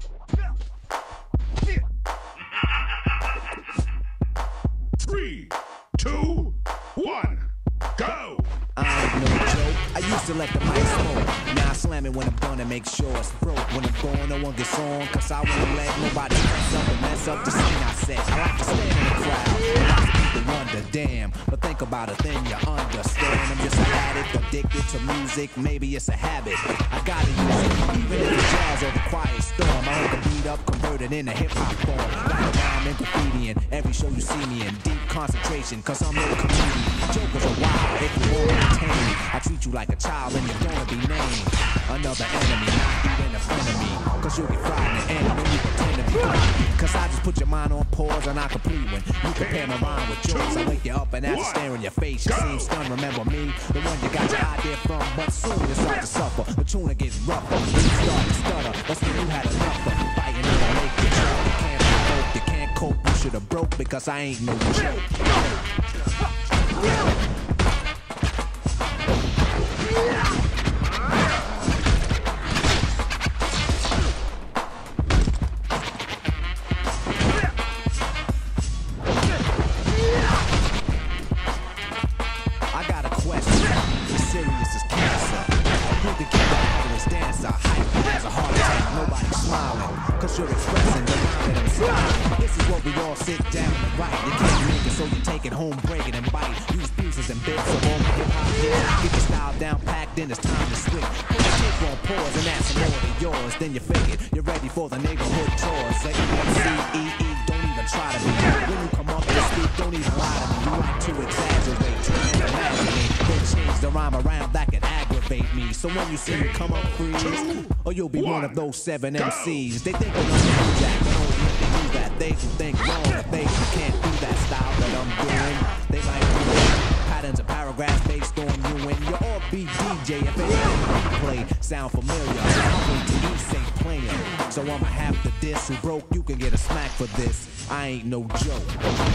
Three, two, one, go! I ain't no joke. I used to let the mic smoke. Now I slam it when I'm done and make sure it's broke. When I'm gone, no one gets on, cause I won't let nobody mess up the scene I set. I like to stand in the crowd. I like to people wonder, damn. But think about it, then you understand. I'm just an addict, addicted to music. Maybe it's a habit. I gotta use it, even if it's jazz or the quiet storm. I hold the beat up, converted into hip-hop form. Like rhyme and graffiti in every show you see me in. Deep concentration, cause I'm no comedian. Jokers are wild, if you won't entertain. I treat you like a child and you're gonna be named another enemy, not even a friend of me. Cause you'll be fried in the end when you pretend to be good. Cause I just put your mind on pause and I complete when you compare my mind with yours. I wake you up and after staring your face, you seem stunned. Remember me, the one you got your idea from. But soon you start to suffer, the tuna gets rougher. You start to stutter, that's when you had enough of fighting it or make it true. You can't cope, you can't cope, you should've broke because I ain't no joke. You're expressing the line inside. This is what we all sit down and write. You can't make it, so you take it home, break it and bite. Use pieces and bits of all the hip-hop hits. Get your style down packed, then it's time to switch. Put your tape on pause and add some more to yours. Then you fake it, you're ready for the neighborhood chores. Z-E-E, don't even try to be. When you come up and speak, don't even lie to me. You like to exaggerate, try and imaginate. Then change the rhyme around, that can aggravate me. So when you see me come up, freeze. Or you'll be one of those 7 MCs. They think they know the Jack, but only if they do that. They can think wrong if they can't do that style that I'm doing. They might do patterns and paragraphs based on you and your all-beat DJ. If anything you play sound familiar, I'll wait till you say playing. So I'ma have to diss who broke. You can get a smack for this. I ain't no joke.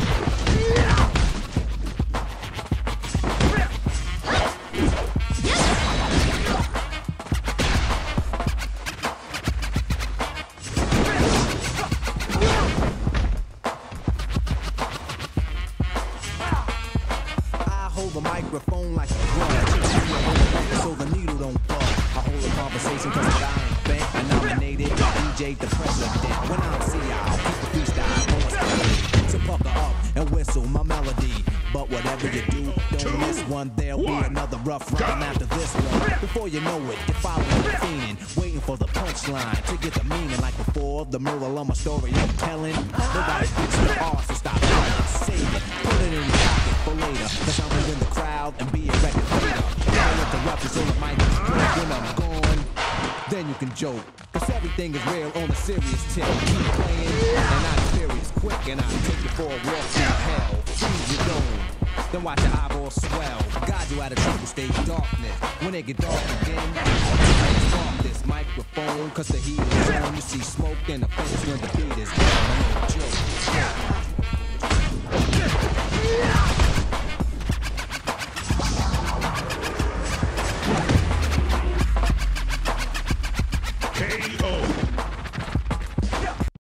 The microphone like a drug, so the needle don't bug. I hold a conversation cause I ain't bent. I nominated DJ the president. When I see y'all, keep the freestyle on. So pucker up and whistle my melody. But whatever you do, don't miss one. There'll be another rough rhyme after this one. Before you know it, you're following the fiending, waiting for the punchline to get the meaning. Like before, the moral of my story I'm telling. Nobody gets the arse to stop trying. Save it, put it in your pocket for later. Cause I'm in the crowd and be a record later. Don't interrupt you so it might just break. When I'm gone, then you can joke. Cause everything is real on a serious tip. Keep playing and I'm serious quick. And I'll take you for a walk through hell. Freeze your dome, then watch your eyeballs swell. Guide you out of trouble stage darkness. When it get dark again, spark this microphone. Cause the heat is on. You see smoke in the face when the beat is down. No joke.